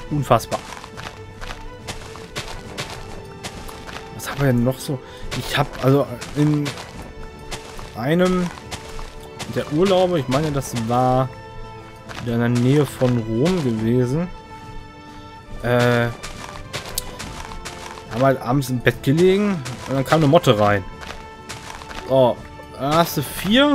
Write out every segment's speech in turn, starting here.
unfassbar. Was haben wir denn noch so? Ich habe also in einem der Urlaube, ich meine, das war in der Nähe von Rom gewesen, haben halt abends im Bett gelegen und dann kam eine Motte rein. So, dann hast du 4.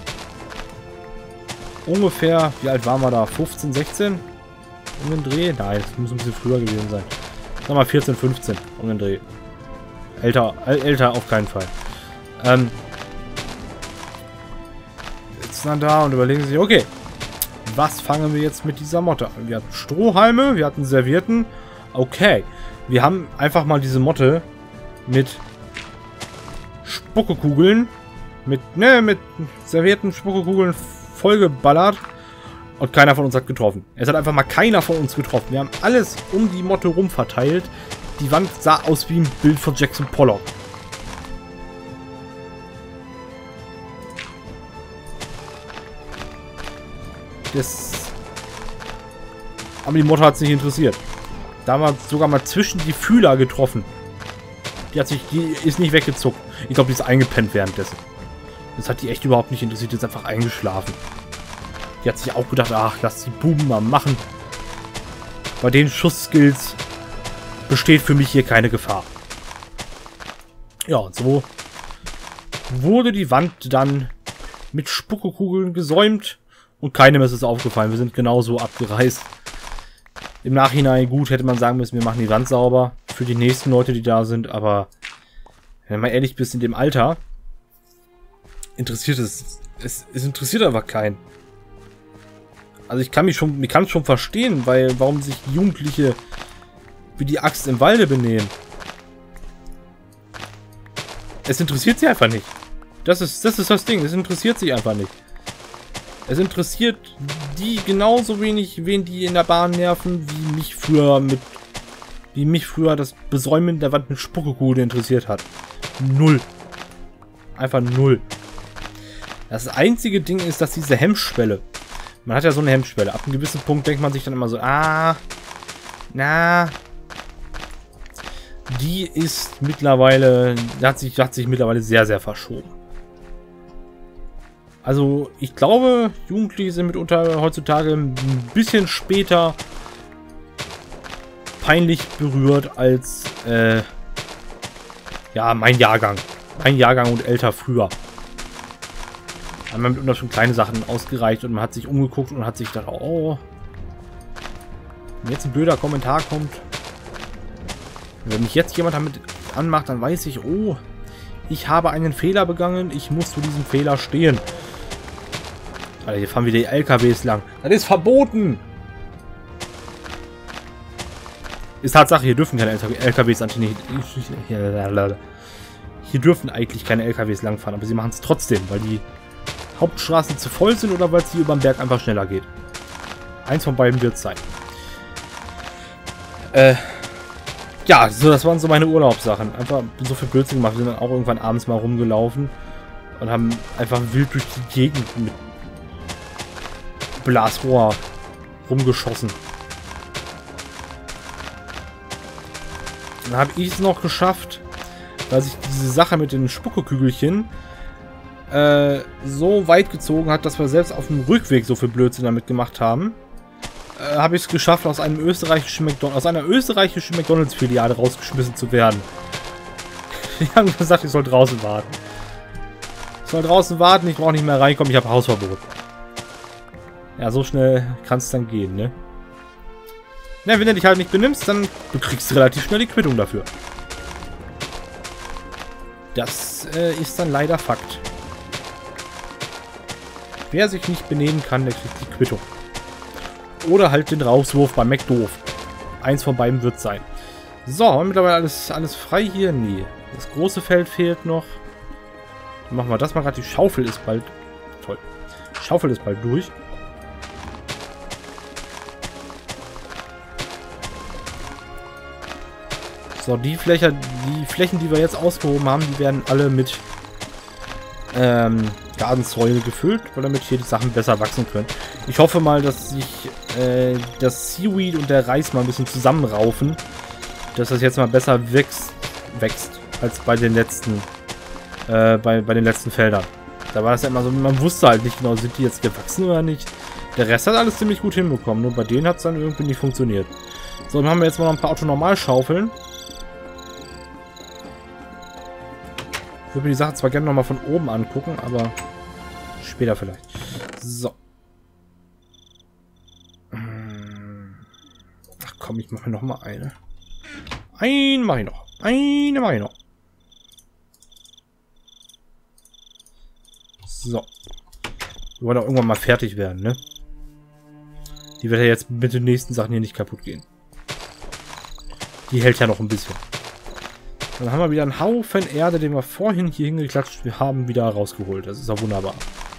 Ungefähr, wie alt waren wir da? 15, 16? Um den Dreh? Nein, das muss ein bisschen früher gewesen sein. Sag mal 14, 15 um den Dreh. Älter auf keinen Fall. Sitzen dann da und überlegen sich, okay, was fangen wir jetzt mit dieser Motte an? Wir hatten Strohhalme, wir hatten Servietten. Okay, wir haben einfach mal diese Motte mit Spuckekugeln, mit Servietten, Spuckekugeln vollgeballert und keiner von uns hat getroffen. Es hat einfach mal keiner von uns getroffen. Wir haben alles um die Motte rum verteilt. Die Wand sah aus wie ein Bild von Jackson Pollock. Aber die Motte hat es nicht interessiert. Da haben wir sogar mal zwischen die Fühler getroffen. Die ist nicht weggezuckt. Ich glaube, die ist eingepennt währenddessen. Das hat die echt überhaupt nicht interessiert. Die ist einfach eingeschlafen. Die hat sich auch gedacht, ach, lass die Buben mal machen. Bei den Schussskills besteht für mich hier keine Gefahr. Ja, und so wurde die Wand dann mit Spuckekugeln gesäumt und keinem ist es aufgefallen. Wir sind genauso abgereist. Im Nachhinein, gut, hätte man sagen müssen, wir machen die Wand sauber für die nächsten Leute, die da sind, aber wenn du mal ehrlich bist, in dem Alter interessiert es interessiert einfach keinen. Also ich kann es schon verstehen, weil warum sich Jugendliche wie die Axt im Walde benehmen. Es interessiert sie einfach nicht. Das ist das Ding, es interessiert sie einfach nicht. Es interessiert die genauso wenig, wen die in der Bahn nerven, wie mich früher das Besäumen der Wand mit Spuckekugeln interessiert hat. Null. Einfach null. Das einzige Ding ist, dass diese Hemmschwelle, man hat ja so eine Hemmschwelle, ab einem gewissen Punkt denkt man sich dann immer so, die ist mittlerweile, hat sich mittlerweile sehr, sehr verschoben. Also, ich glaube, Jugendliche sind mitunter heutzutage ein bisschen später peinlich berührt als, ja, mein Jahrgang. Mein Jahrgang und älter früher. Da haben wir mitunter schon kleine Sachen ausgereicht und man hat sich umgeguckt und hat sich gedacht, oh, wenn jetzt ein blöder Kommentar kommt, wenn mich jetzt jemand damit anmacht, dann weiß ich, oh, ich habe einen Fehler begangen, ich muss zu diesem Fehler stehen. Alter, hier fahren wieder die LKWs lang. Das ist verboten! Ist Tatsache, hier dürfen keine LKWs hier dürfen eigentlich keine LKWs langfahren, aber sie machen es trotzdem, weil die Hauptstraßen zu voll sind oder weil es hier über den Berg einfach schneller geht. Eins von beiden wird es sein. Ja, so, das waren so meine Urlaubssachen. Einfach so viel Blödsinn gemacht. Wir sind dann auch irgendwann abends mal rumgelaufen und haben einfach wild durch die Gegend mit Blasrohr rumgeschossen. Dann habe ich es noch geschafft, dass ich diese Sache mit den Spuckekügelchen so weit gezogen hat, dass wir selbst auf dem Rückweg so viel Blödsinn damit gemacht haben. Habe ich es geschafft, aus einer österreichischen McDonalds-Filiale rausgeschmissen zu werden. Die haben gesagt, ich soll draußen warten. Ich soll draußen warten, ich brauche nicht mehr reinkommen, ich habe Hausverbot. Ja, so schnell kann es dann gehen, ne? Na, wenn du dich halt nicht benimmst, dann kriegst du relativ schnell die Quittung dafür. Das ist dann leider Fakt. Wer sich nicht benehmen kann, der kriegt die Quittung. Oder halt den Rauswurf bei McDoof. Eins von beiden wird es sein. So, haben wir mittlerweile alles frei hier? Nee. Das große Feld fehlt noch. Dann machen wir das mal gerade. Die Schaufel ist bald... Toll. Die Schaufel ist bald durch. So, die Flächen, die wir jetzt ausgehoben haben, die werden alle mit Gartensäule gefüllt, weil damit hier die Sachen besser wachsen können. Ich hoffe mal, dass sich das Seaweed und der Reis mal ein bisschen zusammenraufen, dass das jetzt mal besser wächst als bei den letzten bei den letzten Feldern. Da war das ja immer so, man wusste halt nicht genau, sind die jetzt gewachsen oder nicht. Der Rest hat alles ziemlich gut hinbekommen, nur bei denen hat es dann irgendwie nicht funktioniert. So, dann haben wir jetzt mal noch ein paar Autonormalschaufeln. Ich würde mir die Sache zwar gerne nochmal von oben angucken, aber später vielleicht. So. Ach komm, ich mache noch mal eine. Eine mache ich noch. Eine mache ich noch. So. Wir wollen auch irgendwann mal fertig werden, ne? Die wird ja jetzt mit den nächsten Sachen hier nicht kaputt gehen. Die hält ja noch ein bisschen. Dann haben wir wieder einen Haufen Erde, den wir vorhin hier hingeklatscht haben, wieder rausgeholt. Das ist auch wunderbar.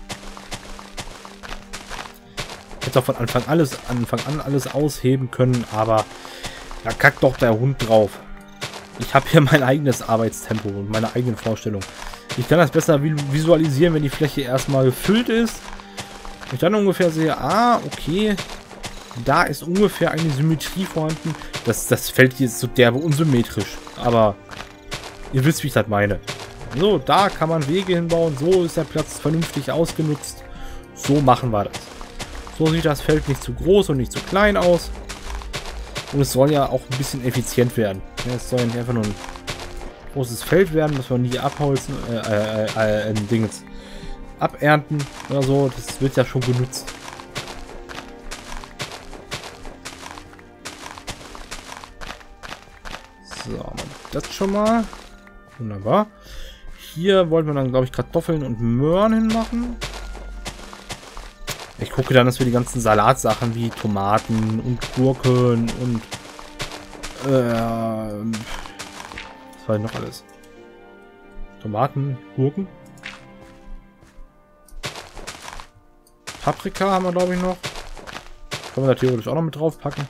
Ich hätte auch von Anfang an alles ausheben können, aber da kackt doch der Hund drauf. Ich habe hier mein eigenes Arbeitstempo und meine eigenen Vorstellungen. Ich kann das besser visualisieren, wenn die Fläche erstmal gefüllt ist. Und ich dann ungefähr sehe, okay, da ist ungefähr eine Symmetrie vorhanden. Das Feld hier ist so derbe unsymmetrisch, aber ihr wisst, wie ich das meine. So, da kann man Wege hinbauen, so ist der Platz vernünftig ausgenutzt. So machen wir das. So sieht das Feld nicht zu groß und nicht zu klein aus. Und es soll ja auch ein bisschen effizient werden. Ja, es soll ja nicht einfach nur ein großes Feld werden, das wir nie abholzen, Dingens abernten oder so. Das wird ja schon genutzt. So, haben wir das schon mal. Wunderbar. Hier wollten wir dann, glaube ich, Kartoffeln und Möhren hinmachen. Ich gucke dann, dass wir die ganzen Salatsachen wie Tomaten und Gurken und was war denn noch alles? Tomaten, Gurken. Paprika haben wir, glaube ich, noch. Können wir da theoretisch auch noch mit drauf packen.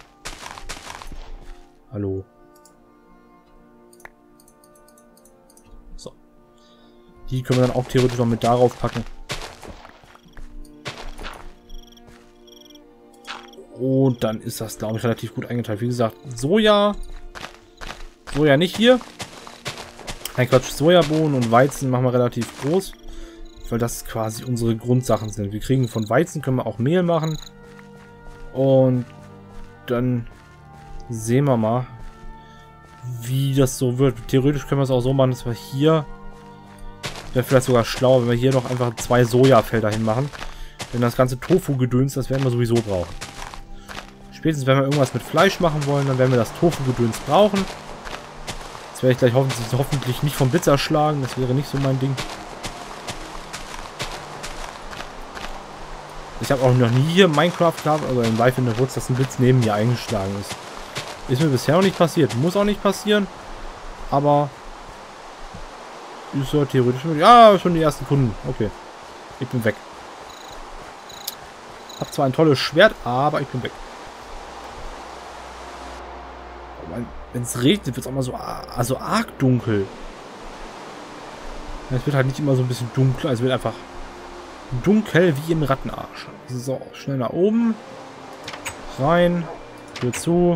Hallo. So. Die können wir dann auch theoretisch noch mit darauf packen. Und dann ist das, glaube ich, relativ gut eingeteilt. Wie gesagt, Soja. Soja nicht hier. Nein, Quatsch, Sojabohnen und Weizen machen wir relativ groß. Weil das quasi unsere Grundsachen sind. Wir kriegen von Weizen, können wir auch Mehl machen. Und dann sehen wir mal, wie das so wird. Theoretisch können wir es auch so machen, dass wir hier, wäre vielleicht sogar schlauer, wenn wir hier noch einfach 2 Sojafelder hinmachen. Denn das ganze Tofu-Gedöns, das werden wir sowieso brauchen. Spätestens, wenn wir irgendwas mit Fleisch machen wollen, dann werden wir das Tofu-Gedöns brauchen. Jetzt werde ich gleich hoffentlich nicht vom Blitz erschlagen. Das wäre nicht so mein Ding. Ich habe auch noch nie hier Minecraft gehabt, also in Live in the Woods, dass ein Blitz neben mir eingeschlagen ist. Ist mir bisher noch nicht passiert. Muss auch nicht passieren. Aber ist ja theoretisch. Ja, schon die ersten Kunden. Okay. Ich bin weg. Hab zwar ein tolles Schwert, aber ich bin weg. Wenn es regnet, wird es auch mal so arg dunkel. Es wird halt nicht immer so ein bisschen dunkler. Es wird einfach dunkel wie im Rattenarsch. So, schnell nach oben. Rein. Tür zu.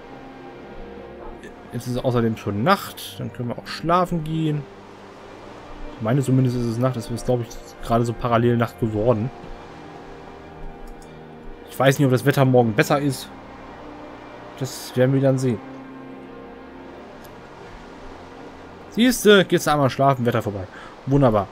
Jetzt ist es außerdem schon Nacht. Dann können wir auch schlafen gehen. Ich meine, zumindest ist es Nacht. Es ist, glaube ich, gerade so parallel Nacht geworden. Ich weiß nicht, ob das Wetter morgen besser ist. Das werden wir dann sehen. Siehst du, geht's einmal schlafen, Wetter vorbei. Wunderbar.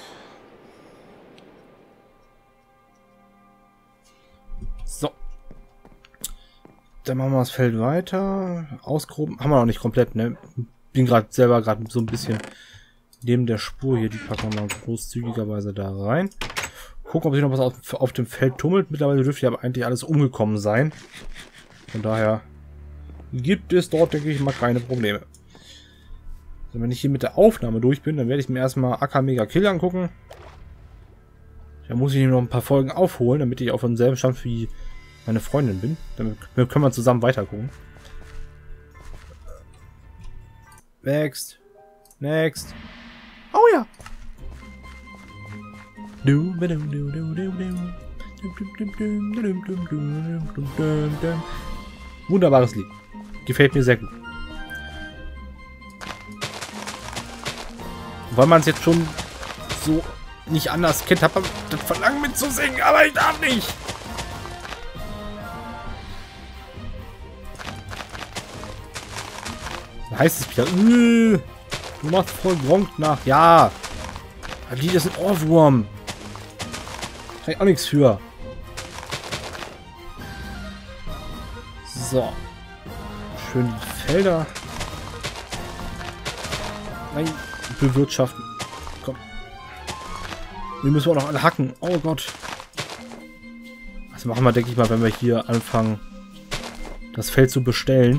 So. Dann machen wir das Feld weiter. Ausgroben. Haben wir noch nicht komplett, ne? Bin gerade selber so ein bisschen neben der Spur hier. Die packen wir mal großzügigerweise da rein. Gucken, ob sich noch was auf dem Feld tummelt. Mittlerweile dürfte ja aber eigentlich alles umgekommen sein. Von daher gibt es dort, denke ich mal, keine Probleme. Also wenn ich hier mit der Aufnahme durch bin, dann werde ich mir erstmal AK Mega Kill angucken. Da muss ich noch ein paar Folgen aufholen, damit ich auf demselben Stand wie meine Freundin bin. Dann können wir zusammen weiter gucken. Next. Next. Oh ja. Wunderbares Lied. Gefällt mir sehr gut. Weil man es jetzt schon so nicht anders kennt, hat man das Verlangen mitzusingen, aber ich darf nicht. Da heißt es wieder, du machst voll Gronk nach. Ja, das Lied ist ein Ohrwurm. Kann ich auch nichts für. So. Schön die Felder. Nein, bewirtschaften. Komm. Die müssen wir auch noch alle hacken. Oh Gott. Das machen wir, denke ich mal, wenn wir hier anfangen, das Feld zu bestellen.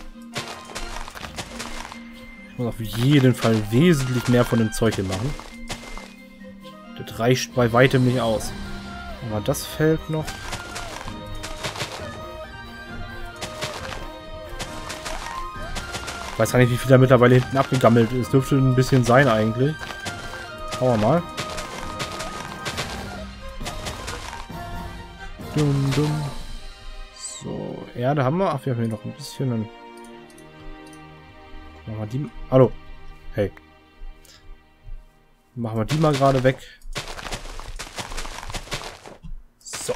Ich muss auf jeden Fall wesentlich mehr von dem Zeug hier machen. Das reicht bei weitem nicht aus. Aber das Feld noch. Ich weiß gar nicht, wie viel da mittlerweile hinten abgegammelt ist. Dürfte ein bisschen sein eigentlich. Schauen wir mal. Dum, dum. So, Erde haben wir. Ach, wir haben hier noch ein bisschen. Dann machen wir die. Hallo. Hey. Machen wir die mal gerade weg. So.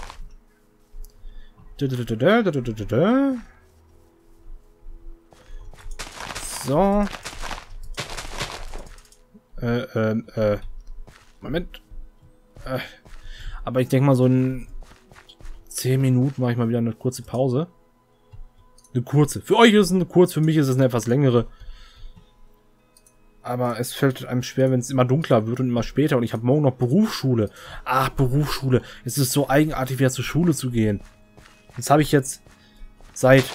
So. Moment. Aber ich denke mal, so in 10 Minuten mache ich mal wieder eine kurze Pause. Eine kurze. Für euch ist es eine kurze, für mich ist es eine etwas längere. Aber es fällt einem schwer, wenn es immer dunkler wird und immer später. Und ich habe morgen noch Berufsschule. Ach, Berufsschule. Es ist so eigenartig, wieder zur Schule zu gehen. Das habe ich jetzt seit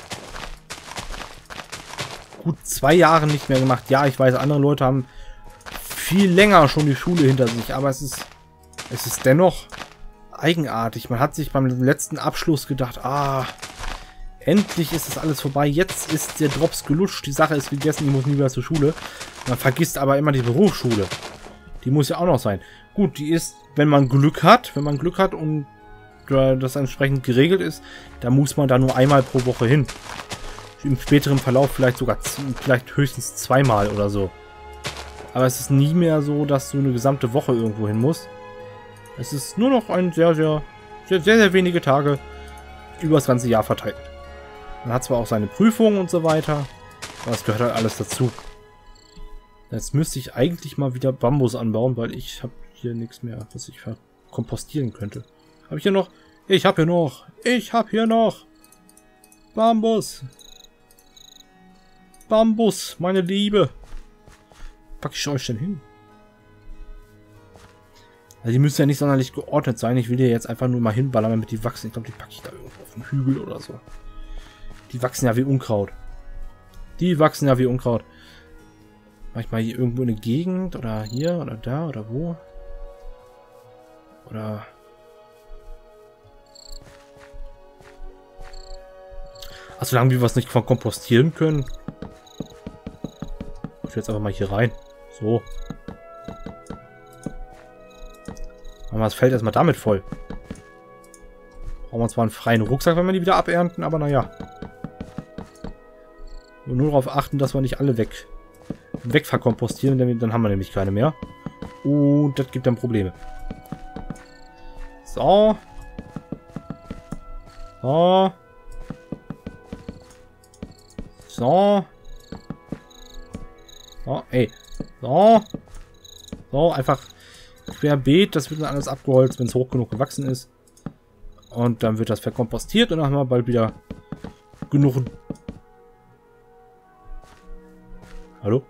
gut 2 Jahren nicht mehr gemacht. Ja, ich weiß, andere Leute haben viel länger schon die Schule hinter sich. Aber es ist dennoch eigenartig. Man hat sich beim letzten Abschluss gedacht, endlich ist das alles vorbei. Jetzt ist der Drops gelutscht. Die Sache ist gegessen. Ich muss nie wieder zur Schule. Man vergisst aber immer die Berufsschule. Die muss ja auch noch sein. Gut, die ist, wenn man Glück hat und das entsprechend geregelt ist, da muss man da nur einmal pro Woche hin. Im späteren Verlauf vielleicht höchstens 2-mal oder so. Aber es ist nie mehr so, dass du eine gesamte Woche irgendwo hin musst. Es ist nur noch ein sehr wenige Tage über das ganze Jahr verteilt. Man hat zwar auch seine Prüfungen und so weiter, aber es gehört halt alles dazu. Jetzt müsste ich eigentlich mal wieder Bambus anbauen, weil ich habe hier nichts mehr, was ich kompostieren könnte. Habe ich hier noch? Ich habe hier noch Bambus. Bambus, meine Liebe. Pack ich euch denn hin? Also die müssen ja nicht sonderlich geordnet sein. Ich will hier jetzt einfach nur mal hinballern, damit die wachsen. Ich glaube, die packe ich da irgendwo auf dem Hügel oder so. Die wachsen ja wie Unkraut. Manchmal hier irgendwo in der Gegend oder hier oder da oder wo. Oder... Also solange wir was nicht kompostieren können. Ich will jetzt einfach mal hier rein. So. Machen wir das Feld erstmal damit voll. Brauchen wir zwar einen freien Rucksack, wenn wir die wieder abernten, aber naja. Und nur darauf achten, dass wir nicht alle wegverkompostieren, denn dann haben wir nämlich keine mehr. Und das gibt dann Probleme. So. So. So. So, ey. So. So, einfach querbeet. Das wird dann alles abgeholzt, wenn es hoch genug gewachsen ist. Und dann wird das verkompostiert und dann haben wir bald wieder genug... Hallo?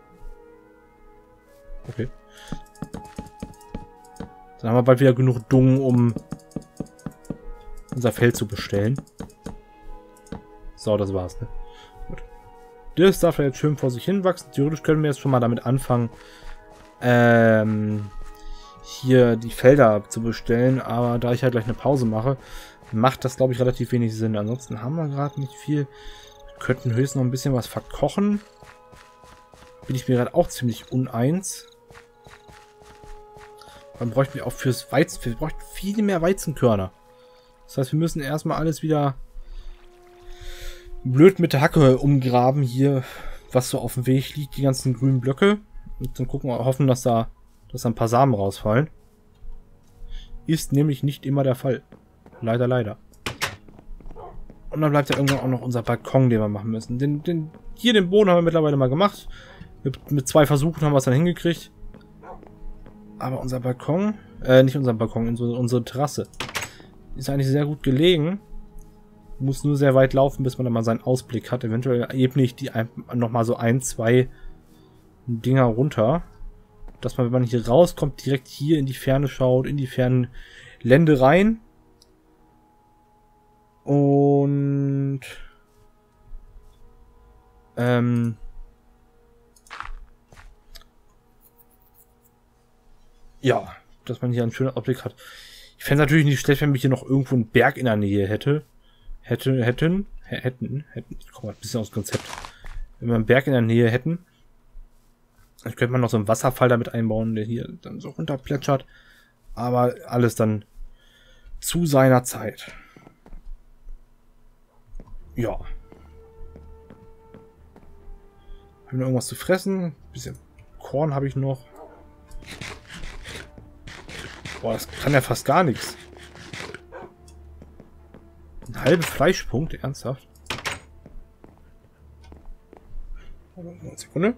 Okay. Dann haben wir bald wieder genug Dung, um unser Feld zu bestellen. So, das war's, ne? Gut. Das darf ja jetzt schön vor sich hin wachsen. Theoretisch können wir jetzt schon mal damit anfangen, hier die Felder zu bestellen. Aber da ich halt gleich eine Pause mache, macht das, glaube ich, relativ wenig Sinn. Ansonsten haben wir gerade nicht viel. Wir könnten höchstens noch ein bisschen was verkochen. Bin ich mir gerade auch ziemlich uneins. Dann bräuchten wir auch fürs Weizen, wir bräuchten viel mehr Weizenkörner. Das heißt, wir müssen erstmal alles wieder blöd mit der Hacke umgraben hier, was so auf dem Weg liegt, die ganzen grünen Blöcke. Und dann gucken wir, hoffen, dass da ein paar Samen rausfallen. Ist nämlich nicht immer der Fall. Leider, leider. Und dann bleibt ja irgendwann auch noch unser Balkon, den wir machen müssen. Hier den Boden haben wir mittlerweile mal gemacht. Mit 2 Versuchen haben wir es dann hingekriegt. Aber unser Balkon, nicht unser Balkon, unsere Terrasse, ist eigentlich sehr gut gelegen. Muss nur sehr weit laufen, bis man dann mal seinen Ausblick hat. Eventuell ebne ich die nochmal so 1, 2 Dinger runter. Dass man, wenn man hier rauskommt, direkt hier in die Ferne schaut, in die fernen Ländereien. Und ja, dass man hier einen schönen Ausblick hat. Ich fände es natürlich nicht schlecht, wenn wir hier noch irgendwo einen Berg in der Nähe hätten. Ich komme ein bisschen aus dem Konzept. Wenn wir einen Berg in der Nähe hätten, dann könnte man noch so einen Wasserfall damit einbauen, der hier dann so runterplätschert. Aber alles dann zu seiner Zeit. Ja. Haben wir noch irgendwas zu fressen? Ein bisschen Korn habe ich noch. Boah, das kann ja fast gar nichts. Ein halber Fleischpunkt, ernsthaft? Eine Sekunde.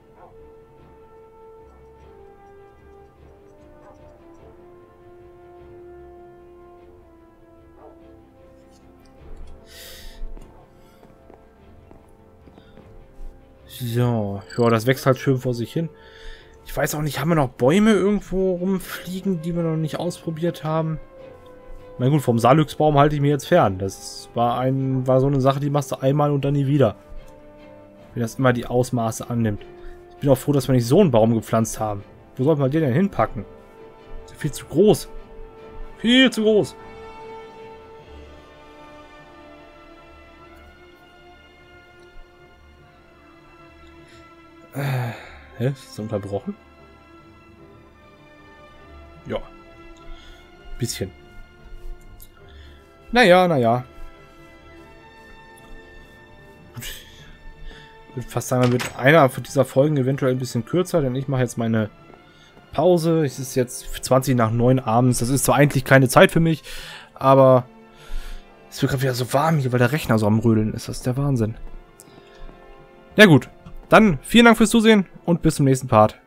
So, ja, das wächst halt schön vor sich hin. Ich weiß auch nicht, haben wir noch Bäume irgendwo rumfliegen, die wir noch nicht ausprobiert haben? Na gut, vom Salüchsbaum halte ich mir jetzt fern. Das war so eine Sache, die machst du einmal und dann nie wieder. Wenn das immer die Ausmaße annimmt. Ich bin auch froh, dass wir nicht so einen Baum gepflanzt haben. Wo sollten wir den denn hinpacken? Ist ja viel zu groß. Viel zu groß. Hä? Ist das unterbrochen? Ja. Bisschen. Naja. Gut. Ich würde fast sagen, dann wird einer von dieser Folgen eventuell ein bisschen kürzer, denn ich mache jetzt meine Pause. Es ist jetzt 20 nach 9 abends. Das ist zwar eigentlich keine Zeit für mich, aber es wird gerade wieder so warm hier, weil der Rechner so am Rödeln ist. Das ist der Wahnsinn. Ja gut. Dann vielen Dank fürs Zusehen und bis zum nächsten Part.